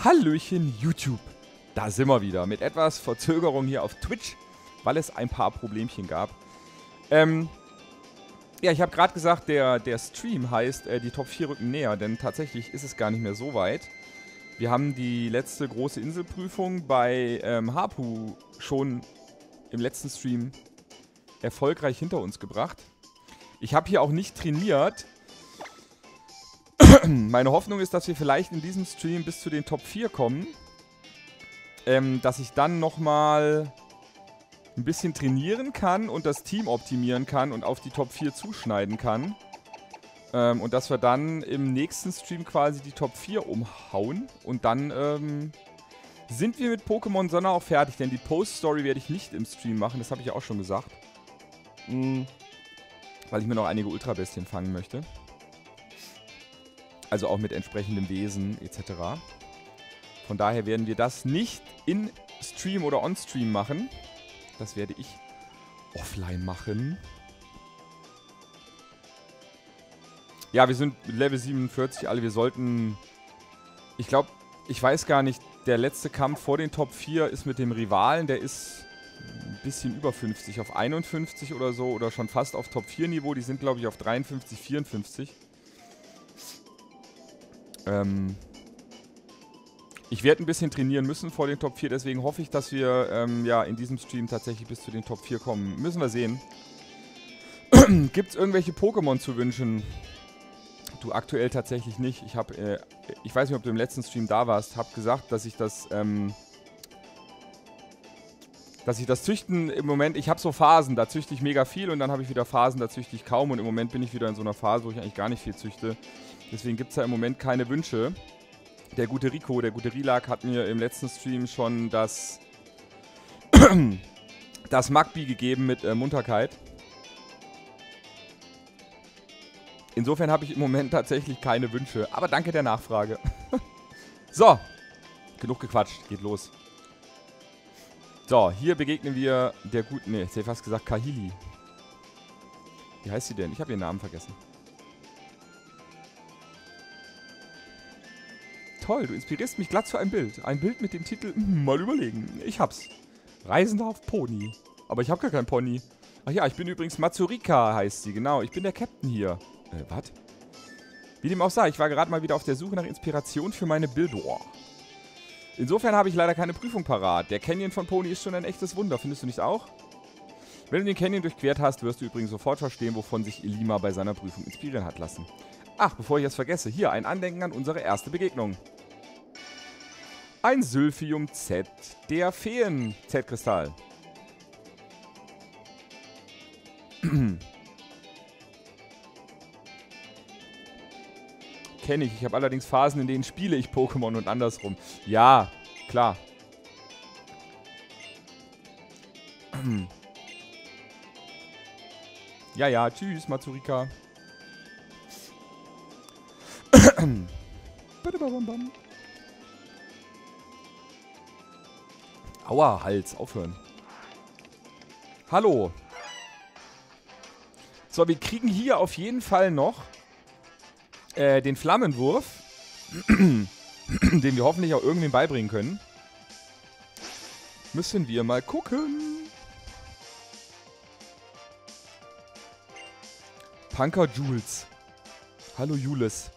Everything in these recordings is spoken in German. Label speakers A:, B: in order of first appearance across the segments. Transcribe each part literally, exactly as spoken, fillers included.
A: Hallöchen YouTube, da sind wir wieder mit etwas Verzögerung hier auf Twitch, weil es ein paar Problemchen gab. Ähm, ja, ich habe gerade gesagt, der, der Stream heißt, äh, die Top vier rücken näher, denn tatsächlich ist es gar nicht mehr so weit. Wir haben die letzte große Inselprüfung bei ähm, Hapu schon im letzten Stream erfolgreich hinter uns gebracht. Ich habe hier auch nicht trainiert. Meine Hoffnung ist, dass wir vielleicht in diesem Stream bis zu den Top vier kommen. Ähm, dass ich dann nochmal ein bisschen trainieren kann und das Team optimieren kann und auf die Top vier zuschneiden kann. Ähm, und dass wir dann im nächsten Stream quasi die Top vier umhauen. Und dann ähm, sind wir mit Pokémon Sonne auch fertig. Denn die Post-Story werde ich nicht im Stream machen, das habe ich auch schon gesagt. Mhm. Weil ich mir noch einige Ultrabestien fangen möchte. Also auch mit entsprechendem Wesen et cetera. Von daher werden wir das nicht in Stream oder on-Stream machen. Das werde ich offline machen. Ja, wir sind Level siebenundvierzig alle. Wir sollten... Ich glaube, ich weiß gar nicht, der letzte Kampf vor den Top vier ist mit dem Rivalen. Der ist ein bisschen über fünfzig, auf einundfünfzig oder so. Oder schon fast auf Top vier Niveau. Die sind, glaube ich, auf dreiundfünfzig, vierundfünfzig. Ähm... Ich werde ein bisschen trainieren müssen vor den Top vier, deswegen hoffe ich, dass wir ähm, ja, in diesem Stream tatsächlich bis zu den Top vier kommen. Müssen wir sehen. Gibt es irgendwelche Pokémon zu wünschen? Du, aktuell tatsächlich nicht. Ich habe, äh, ich weiß nicht, ob du im letzten Stream da warst, habe gesagt, dass ich das, ähm, dass ich das Züchten im Moment, ich habe so Phasen, da züchte ich mega viel und dann habe ich wieder Phasen, da züchte ich kaum und im Moment bin ich wieder in so einer Phase, wo ich eigentlich gar nicht viel züchte. Deswegen gibt es da im Moment keine Wünsche. Der gute Rico, der gute Rilag hat mir im letzten Stream schon das das Magby gegeben mit äh, Munterkeit. Insofern habe ich im Moment tatsächlich keine Wünsche. Aber danke der Nachfrage. So, genug gequatscht, geht los. So, hier begegnen wir der guten, ne, ich hätte fast gesagt Kahili. Wie heißt sie denn? Ich habe ihren Namen vergessen. Toll, du inspirierst mich glatt zu einem Bild. Ein Bild mit dem Titel, hm, mal überlegen. Ich hab's. Reisender auf Pony. Aber ich hab gar kein Pony. Ach ja, ich bin übrigens Mazurika, heißt sie, genau. Ich bin der Captain hier. Äh, was? Wie dem auch sei, ich war gerade mal wieder auf der Suche nach Inspiration für meine Bilder. Insofern habe ich leider keine Prüfung parat. Der Canyon von Pony ist schon ein echtes Wunder, findest du nicht auch? Wenn du den Canyon durchquert hast, wirst du übrigens sofort verstehen, wovon sich Ilima bei seiner Prüfung inspirieren hat lassen. Ach, bevor ich es vergesse, hier ein Andenken an unsere erste Begegnung. Ein Sylphium Z, der Feen-Z-Kristall. Kenne ich. Ich habe allerdings Phasen, in denen spiele ich Pokémon und andersrum. Ja, klar. Ja, ja, tschüss, Mazurika. Aua, Hals, aufhören. Hallo. So, wir kriegen hier auf jeden Fall noch äh, den Flammenwurf, den wir hoffentlich auch irgendwem beibringen können. Müssen wir mal gucken. Punker Jules. Hallo Jules.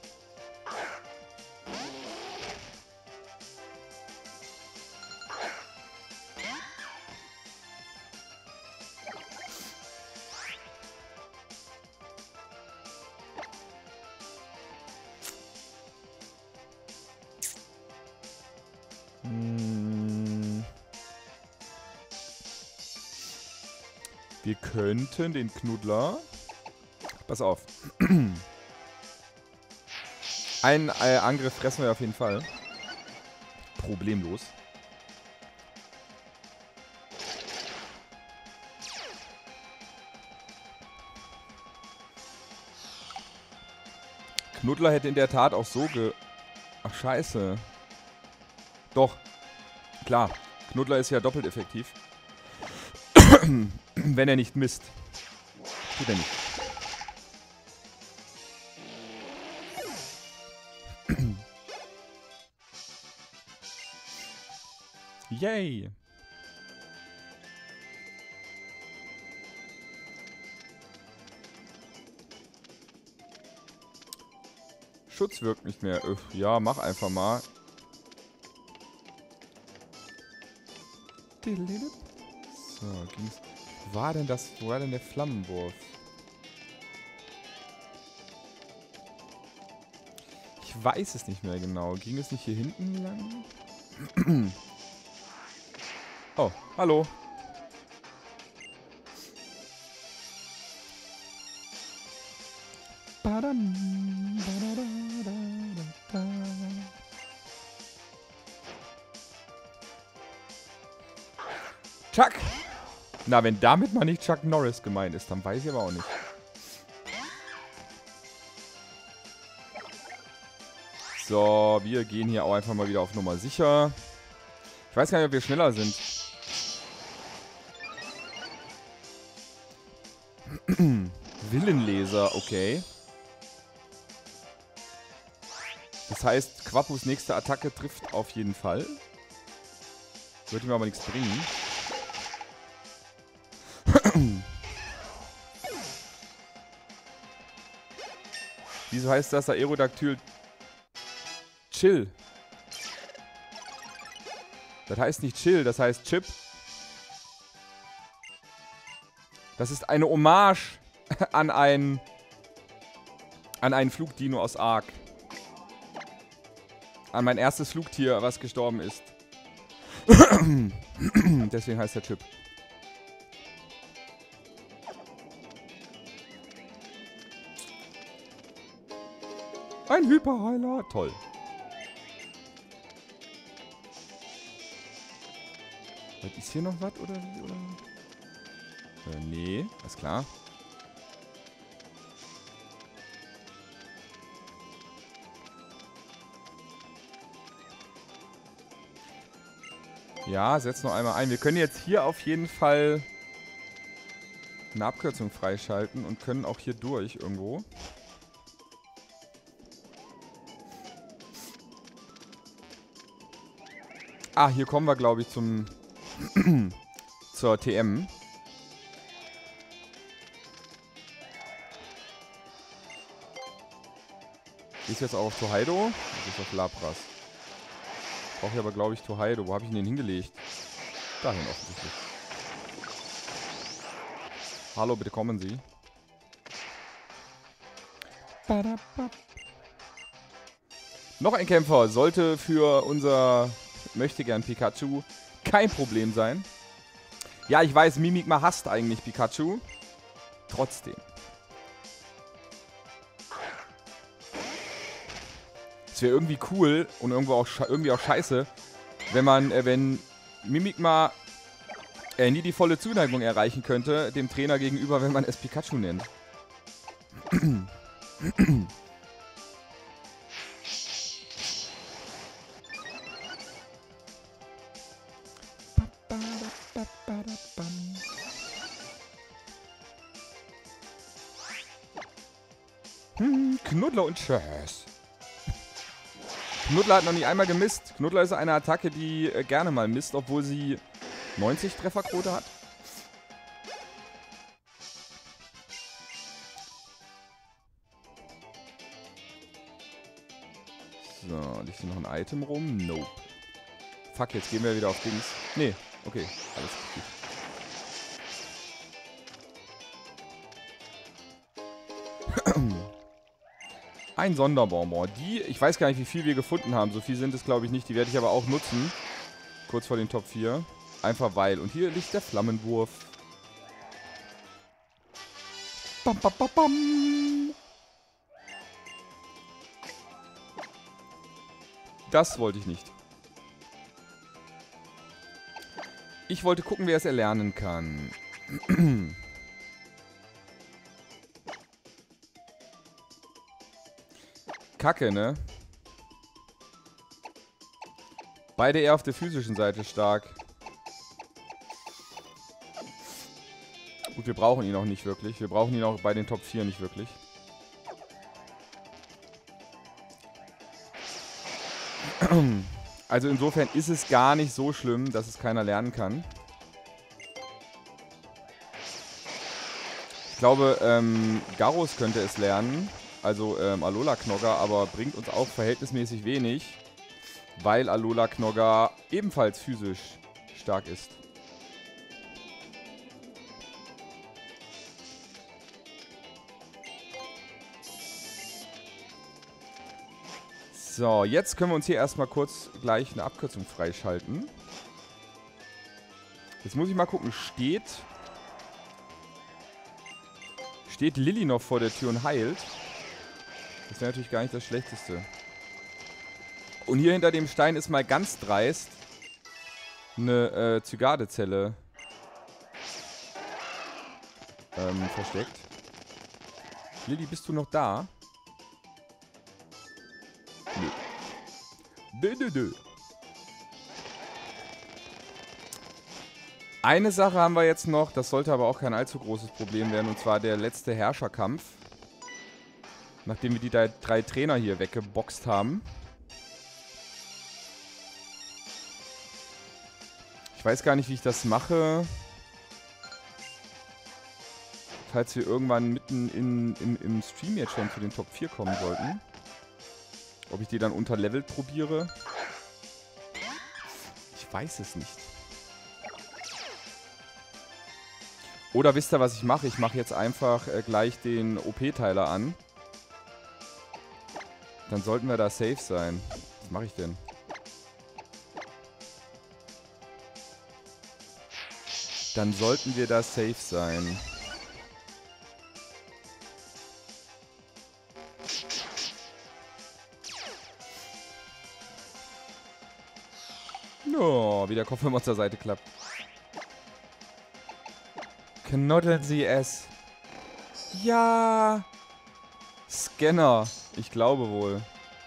A: Wir könnten den Knuddler... Pass auf. Einen äh, Angriff fressen wir auf jeden Fall. Problemlos. Knuddler hätte in der Tat auch so ge... Ach, scheiße. Doch. Klar. Knuddler ist ja doppelt effektiv. Wenn er nicht misst. Tut er nicht. Yay! Schutz wirkt nicht mehr. Öff, ja, mach einfach mal. So, ging's. Wo war denn das? Wo war denn der Flammenwurf? Ich weiß es nicht mehr genau. Ging es nicht hier hinten lang? Oh, hallo. Chuck! Na, wenn damit mal nicht Chuck Norris gemeint ist, dann weiß ich aber auch nicht. So, wir gehen hier auch einfach mal wieder auf Nummer sicher. Ich weiß gar nicht, ob wir schneller sind. Willenleser, okay. Das heißt, Quappus nächste Attacke trifft auf jeden Fall. Würde mir aber nichts bringen. Wieso heißt das Aerodactyl Chill? Das heißt nicht Chill, das heißt Chip. Das ist eine Hommage an ein an einen Flugdino aus Ark. An mein erstes Flugtier, was gestorben ist. Deswegen heißt der Chip. Ein Hyperheiler. Toll. Ist hier noch was, oder? oder? Äh, nee, ist klar. Ja, setz noch einmal ein. Wir können jetzt hier auf jeden Fall eine Abkürzung freischalten und können auch hier durch irgendwo. Ah, hier kommen wir, glaube ich, zum zur T M. Die ist jetzt auch auf Tokaido. Das ist auf Lapras. Brauche ich aber, glaube ich, Tokaido. Wo habe ich ihn denn hingelegt? Dahin offensichtlich. Hallo, bitte kommen Sie. Noch ein Kämpfer sollte für unser Möchtegern Pikachu kein Problem sein. Ja, ich weiß, Mimikma hasst eigentlich Pikachu. Trotzdem. Es wäre irgendwie cool und irgendwo auch irgendwie auch scheiße, wenn man, äh, wenn Mimikma äh, nie die volle Zuneigung erreichen könnte, dem Trainer gegenüber, wenn man es Pikachu nennt. Hm, Knuddler und Chess. Knuddler hat noch nie einmal gemisst. Knuddler ist eine Attacke, die äh, gerne mal misst, obwohl sie neunzig Trefferquote hat. So, liegt hier noch ein Item rum? Nope. Fuck, jetzt gehen wir wieder auf Dings. Nee, okay, alles gut. Ein Sonderbonbon. Die, ich weiß gar nicht, wie viel wir gefunden haben. So viel sind es, glaube ich, nicht. Die werde ich aber auch nutzen. Kurz vor den Top vier. Einfach weil. Und hier liegt der Flammenwurf. Bam, bam, bam, bam. Das wollte ich nicht. Ich wollte gucken, wer es erlernen kann. Kacke, ne? Beide eher auf der physischen Seite stark. Gut, wir brauchen ihn auch nicht wirklich. Wir brauchen ihn auch bei den Top vier nicht wirklich. Also insofern ist es gar nicht so schlimm, dass es keiner lernen kann. Ich glaube, ähm, Garrus könnte es lernen. Also ähm, Alola Knogger, aber bringt uns auch verhältnismäßig wenig. Weil Alola Knogger ebenfalls physisch stark ist. So, jetzt können wir uns hier erstmal kurz gleich eine Abkürzung freischalten. Jetzt muss ich mal gucken, steht... Steht Lilly noch vor der Tür und heilt? Das wäre natürlich gar nicht das Schlechteste. Und hier hinter dem Stein ist mal ganz dreist eine äh, Zygarde-Zelle ähm, versteckt. Lilly, bist du noch da? Nö. Dö, dö, dö. Eine Sache haben wir jetzt noch, das sollte aber auch kein allzu großes Problem werden, und zwar der letzte Herrscherkampf. Nachdem wir die drei Trainer hier weggeboxt haben. Ich weiß gar nicht, wie ich das mache. Falls wir irgendwann mitten in, in, im Stream jetzt schon zu den Top vier kommen sollten. Ob ich die dann unterlevelt probiere? Ich weiß es nicht. Oder wisst ihr, was ich mache? Ich mache jetzt einfach äh, gleich den O P-Teiler an. Dann sollten wir da safe sein. Was mache ich denn? Dann sollten wir da safe sein. Oh, wie der Kopf immer zur Seite klappt. Knuddeln Sie es. Ja. Scanner. Ich glaube wohl.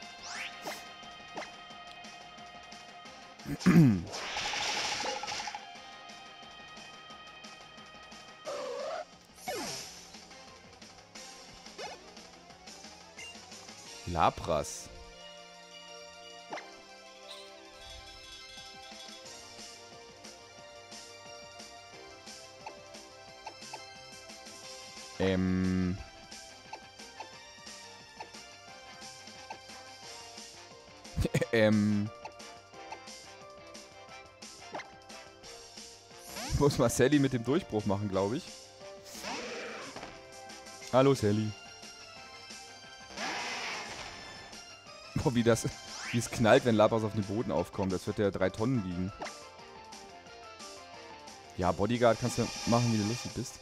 A: Lapras. Ähm. ähm. Ich muss mal Sally mit dem Durchbruch machen, glaube ich. Hallo, Sally. Boah, wie das... Wie es knallt, wenn Lapras auf den Boden aufkommt. Das wird ja drei Tonnen wiegen. Ja, Bodyguard kannst du machen, wie du lustig bist.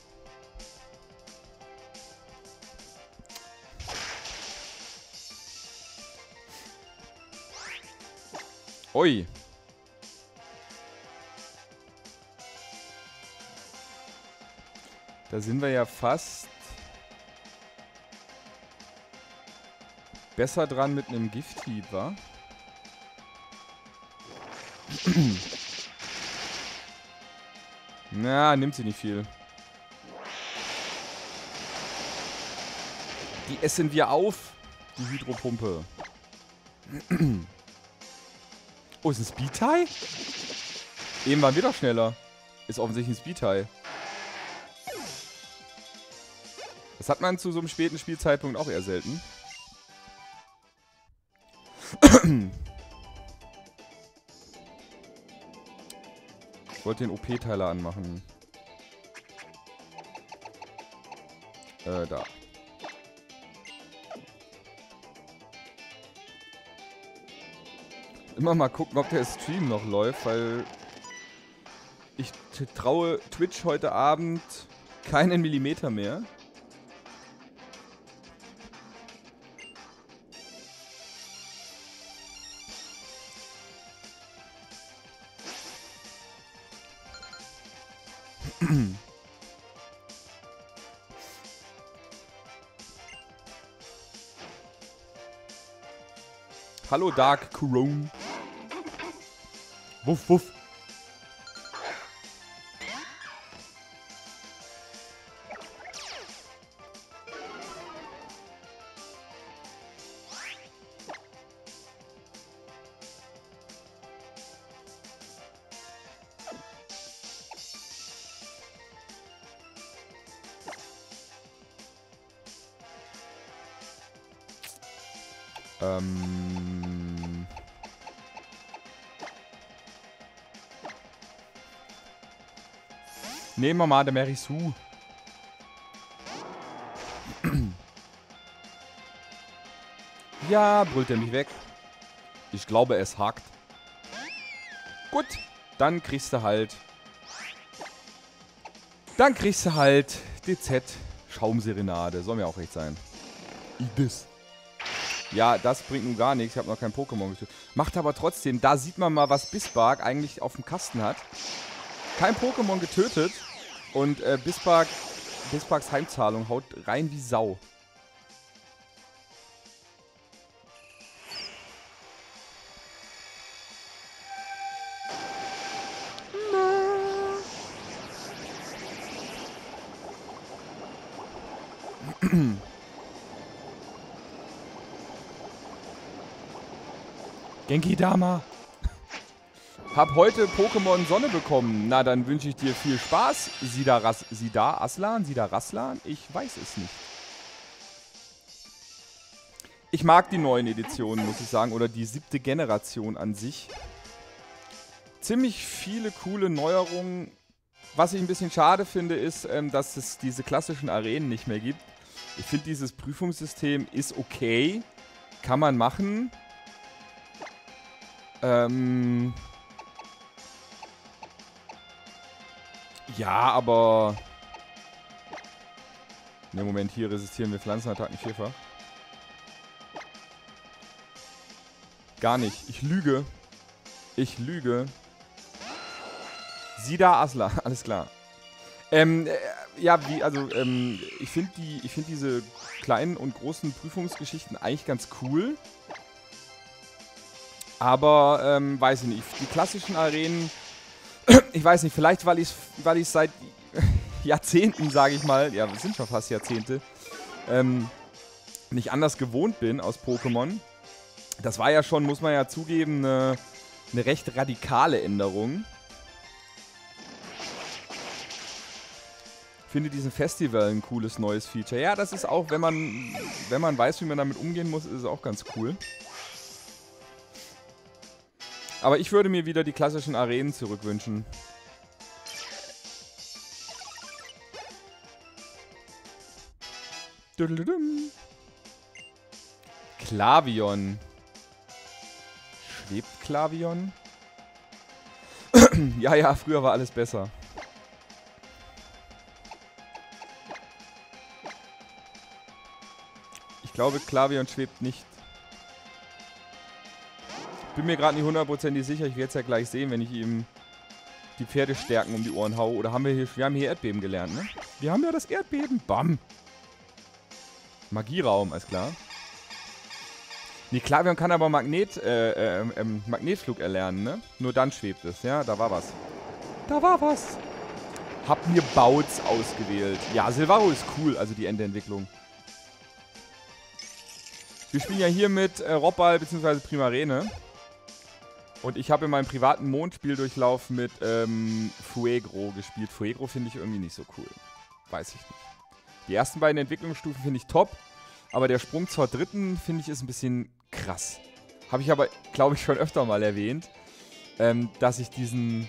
A: Ui. Da sind wir ja fast besser dran mit einem Gifthieb, wa? Na, nimmt sie nicht viel. Die essen wir auf, die Hydropumpe. Oh, ist ein Speed-Tie? Eben waren wir doch schneller. Ist offensichtlich ein Speed-Tie. Das hat man zu so einem späten Spielzeitpunkt auch eher selten. Ich wollte den O P-Teiler anmachen. Äh, da. Immer mal gucken, ob der Stream noch läuft, weil ich traue Twitch heute Abend keinen Millimeter mehr. Hallo Dark Corone. Wuff, wuff. Ähm... Nehmen wir mal den Merisu. Ja, brüllt er mich weg. Ich glaube, es hakt. Gut, dann kriegst du halt... Dann kriegst du halt D Z Schaumserenade. Soll mir auch recht sein. Ibis. Ja, das bringt nun gar nichts. Ich habe noch kein Pokémon getötet. Macht aber trotzdem, da sieht man mal, was Bisbark eigentlich auf dem Kasten hat. Kein Pokémon getötet. Und äh, Bisbark, Bisbarks Heimzahlung haut rein wie Sau. Genki-Dama. Hab heute Pokémon Sonne bekommen. Na, dann wünsche ich dir viel Spaß. Sida, Ras Sida Aslan? Sida Raslan? Ich weiß es nicht. Ich mag die neuen Editionen, muss ich sagen. Oder die siebte Generation an sich. Ziemlich viele coole Neuerungen. Was ich ein bisschen schade finde, ist, ähm, dass es diese klassischen Arenen nicht mehr gibt. Ich finde, dieses Prüfungssystem ist okay. Kann man machen. Ähm... Ja, aber... Ne, Moment, hier resistieren wir Pflanzenattacken vierfach. Gar nicht. Ich lüge. Ich lüge. Sida Asla, alles klar. Ähm, äh, ja, wie, also, ähm, ich finde die, ich finde diese kleinen und großen Prüfungsgeschichten eigentlich ganz cool. Aber, ähm, weiß ich nicht. Die klassischen Arenen... Ich weiß nicht, vielleicht weil ich es weil ich's seit Jahrzehnten, sage ich mal, ja, es sind schon fast Jahrzehnte, ähm, nicht anders gewohnt bin aus Pokémon. Das war ja schon, muss man ja zugeben, eine, eine recht radikale Änderung. Ich finde diesen Festival ein cooles neues Feature. Ja, das ist auch, wenn man, wenn man weiß, wie man damit umgehen muss, ist es auch ganz cool. Aber ich würde mir wieder die klassischen Arenen zurückwünschen. Klavion. Schwebt Klavion? Ja, ja, früher war alles besser. Ich glaube, Klavion schwebt nicht. Bin mir gerade nicht hundertprozentig sicher. Ich werde es ja gleich sehen, wenn ich ihm die Pferdestärken um die Ohren haue. Oder haben wir hier... Wir haben hier Erdbeben gelernt, ne? Wir haben ja das Erdbeben. Bam. Magieraum, alles klar. Nee, Klavion kann aber Magnet, äh, äh, ähm, Magnetflug erlernen, ne? Nur dann schwebt es, ja? Da war was. Da war was. Hab mir Bouts ausgewählt. Ja, Silvaro ist cool, also die Endeentwicklung. Wir spielen ja hier mit äh, Robbal bzw. Primarene. Und ich habe in meinem privaten Mondspieldurchlauf mit ähm, Fuegro gespielt. Fuegro finde ich irgendwie nicht so cool. Weiß ich nicht. Die ersten beiden Entwicklungsstufen finde ich top. Aber der Sprung zur dritten, finde ich, ist ein bisschen krass. Habe ich aber, glaube ich, schon öfter mal erwähnt. Ähm, dass ich diesen...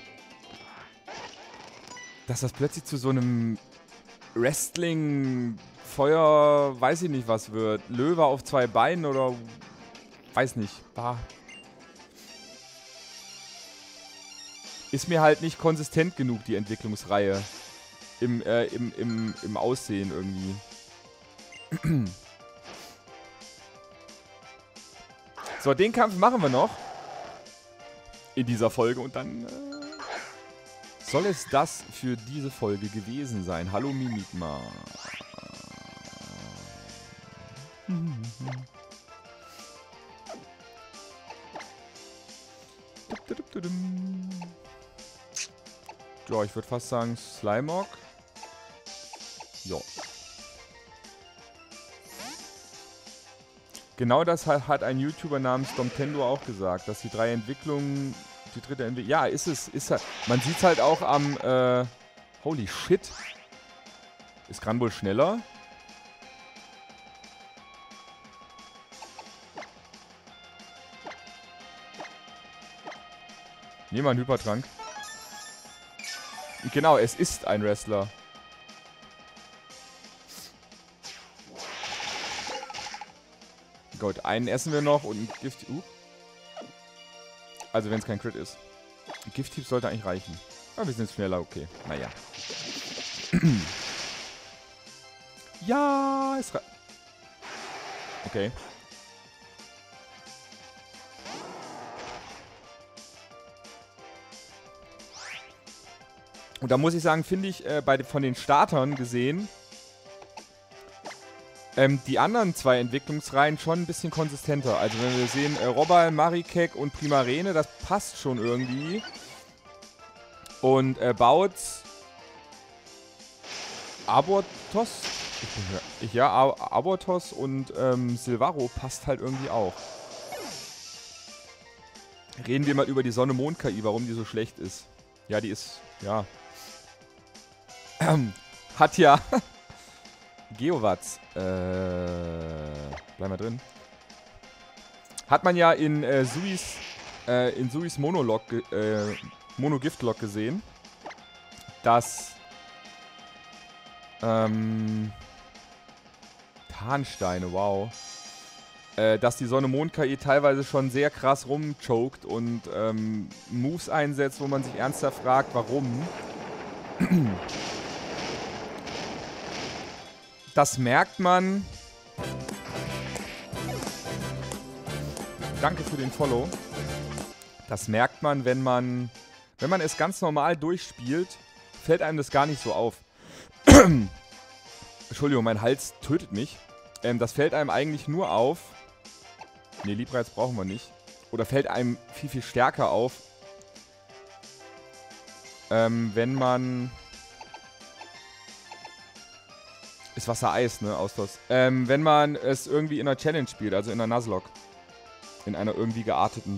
A: Dass das plötzlich zu so einem Wrestling... Feuer, weiß ich nicht, was wird. Löwe auf zwei Beinen oder... Weiß nicht. Bah. Ist mir halt nicht konsistent genug, die Entwicklungsreihe. Im, äh, im, im, im Aussehen irgendwie. So, den Kampf machen wir noch. In dieser Folge. Und dann... Äh, soll es das für diese Folge gewesen sein. Hallo Mimikma. Ja, ich würde fast sagen Slimog. Ja. Genau das hat, hat ein YouTuber namens Domtendo auch gesagt, dass die drei Entwicklungen, die dritte Entwicklung, ja, ist es, ist halt, man sieht es halt auch am, äh, holy shit. Ist Granbull schneller? Nehmen wir einen Hypertrank. Genau, es ist ein Wrestler. Gut, einen essen wir noch und ein Gift... Uh. Also wenn es kein Crit ist. Ein Gift-Hieb sollte eigentlich reichen. Aber wir sind schneller, okay. Naja. Ja, es reicht. Okay. Und da muss ich sagen, finde ich äh, bei, von den Startern gesehen, ähm, die anderen zwei Entwicklungsreihen schon ein bisschen konsistenter. Also wenn wir sehen, äh, Robal, Marikek und Primarene, das passt schon irgendwie. Und äh, Bautz, Abortos, ich, bin, ich, ja, Abortos und ähm, Silvaro passt halt irgendwie auch. Reden wir mal über die Sonne-Mond-K I, warum die so schlecht ist. Ja, die ist, ja... Ähm, hat ja... Geowatz. Äh... Bleib mal drin. Hat man ja in äh, Suis... Äh, in Suis Monolog... Äh, Mono-Gift-Log gesehen. Dass... Ähm... Tarnsteine, wow. Äh, dass die Sonne-Mond-K I teilweise schon sehr krass rumchoked und ähm, Moves einsetzt, wo man sich ernsthaft fragt, warum. Das merkt man. Danke für den Follow. Das merkt man, wenn man, wenn man es ganz normal durchspielt, fällt einem das gar nicht so auf. Entschuldigung, mein Hals tötet mich. Ähm, das fällt einem eigentlich nur auf. Ne, Liebreiz brauchen wir nicht. Oder fällt einem viel, viel stärker auf, ähm, wenn man... Ist Wasser Eis, ne? Austausch. Ähm, wenn man es irgendwie in einer Challenge spielt, also in einer Nuzlocke. In einer irgendwie gearteten.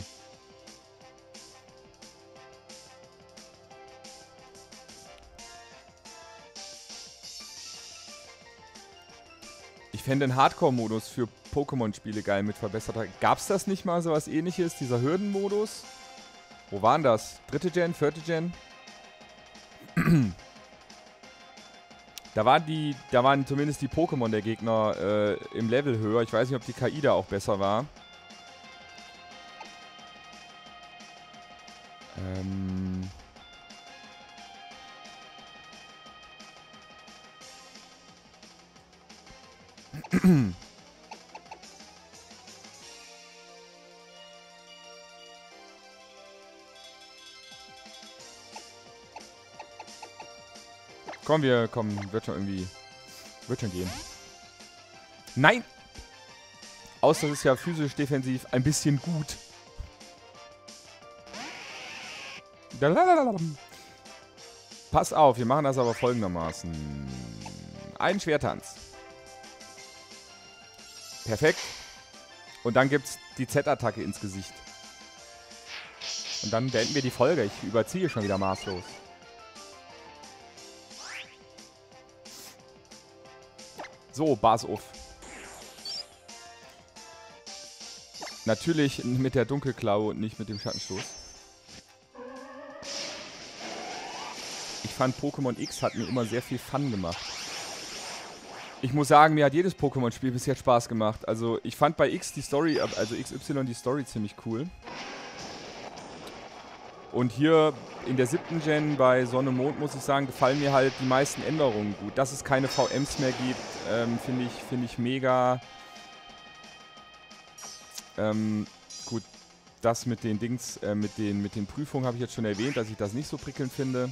A: Ich fände den Hardcore-Modus für Pokémon-Spiele geil mit verbesserter... Gab's das nicht mal, so was ähnliches? Dieser Hürden-Modus? Wo waren das? Dritte Gen? Vierte Gen? Da waren die, da waren zumindest die Pokémon der Gegner äh, im Level höher. Ich weiß nicht, ob die K I da auch besser war. Ähm... Komm, wir kommen. Wird schon irgendwie... Wird schon gehen. Nein! Außer es ist ja physisch defensiv ein bisschen gut. Pass auf, wir machen das aber folgendermaßen. Einen Schwertanz. Perfekt. Und dann gibt's die Z-Attacke ins Gesicht. Und dann beenden wir die Folge. Ich überziehe schon wieder maßlos. So, Bas auf. Natürlich mit der Dunkelklaue und nicht mit dem Schattenstoß. Ich fand Pokémon X hat mir immer sehr viel Fun gemacht. Ich muss sagen, mir hat jedes Pokémon-Spiel bis jetzt Spaß gemacht. Also ich fand bei X die Story, also X Y die Story ziemlich cool. Und hier in der siebten Gen bei Sonne Mond, muss ich sagen, gefallen mir halt die meisten Änderungen gut. Dass es keine V Ms mehr gibt, ähm, finde ich, find ich mega. Ähm, gut, das mit den Dings, äh, mit den, mit den Prüfungen habe ich jetzt schon erwähnt, dass ich das nicht so prickelnd finde.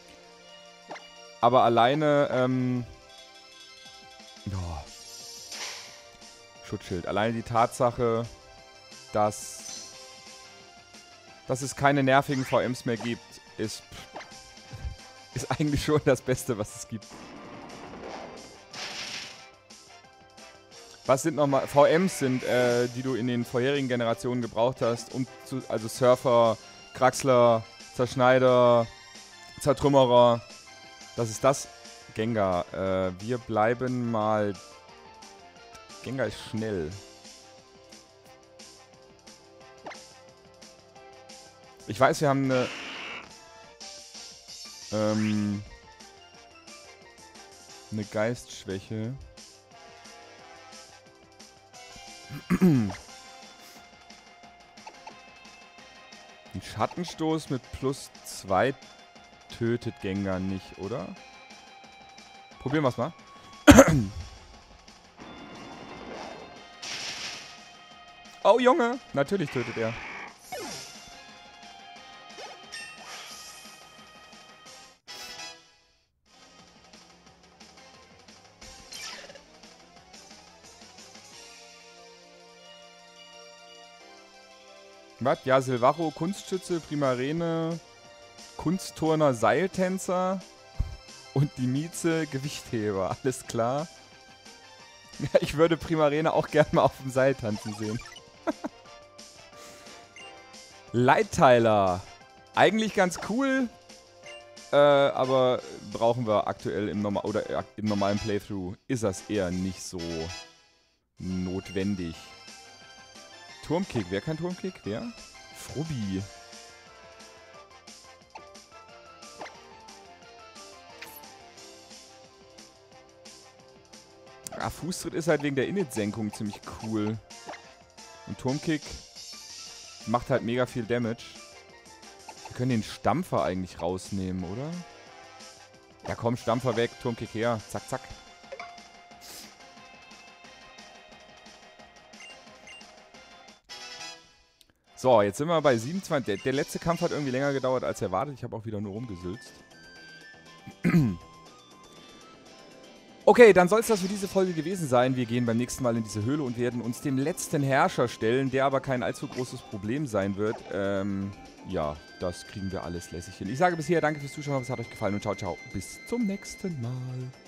A: Aber alleine, ähm... Oh. Schutzschild. Alleine die Tatsache, dass... dass es keine nervigen V Ms mehr gibt, ist, ist eigentlich schon das Beste, was es gibt. Was sind nochmal... V Ms sind, äh, die du in den vorherigen Generationen gebraucht hast, um zu... Also Surfer, Kraxler, Zerschneider, Zertrümmerer. Das ist das. Gengar. Äh, wir bleiben mal... Gengar ist schnell. Ich weiß, wir haben eine... Ähm... Eine Geistschwäche. Ein Schattenstoß mit plus zwei tötet Gengar nicht, oder? Probieren wir es mal. Oh, Junge! Natürlich tötet er. Was? Ja, Silvaro, Kunstschütze, Primarene, Kunstturner, Seiltänzer und die Mieze, Gewichtheber. Alles klar. Ja, ich würde Primarene auch gerne mal auf dem Seil tanzen sehen. Leitteiler. Eigentlich ganz cool, äh, aber brauchen wir aktuell im, Norma oder, äh, im normalen Playthrough ist das eher nicht so notwendig. Turmkick. Wer kann Turmkick? Wer? Frubbi. Ah, Fußtritt ist halt wegen der Init-Senkung ziemlich cool. Und Turmkick macht halt mega viel Damage. Wir können den Stampfer eigentlich rausnehmen, oder? Ja komm, Stampfer weg, Turmkick her. Zack, zack. So, jetzt sind wir bei siebenundzwanzig. Der, der letzte Kampf hat irgendwie länger gedauert als erwartet. Ich habe auch wieder nur rumgesülzt. Okay, dann soll es das für diese Folge gewesen sein. Wir gehen beim nächsten Mal in diese Höhle und werden uns dem letzten Herrscher stellen, der aber kein allzu großes Problem sein wird. Ähm, ja, das kriegen wir alles lässig hin. Ich sage bis hier, danke fürs Zuschauen, es hat euch gefallen und ciao, ciao. Bis zum nächsten Mal.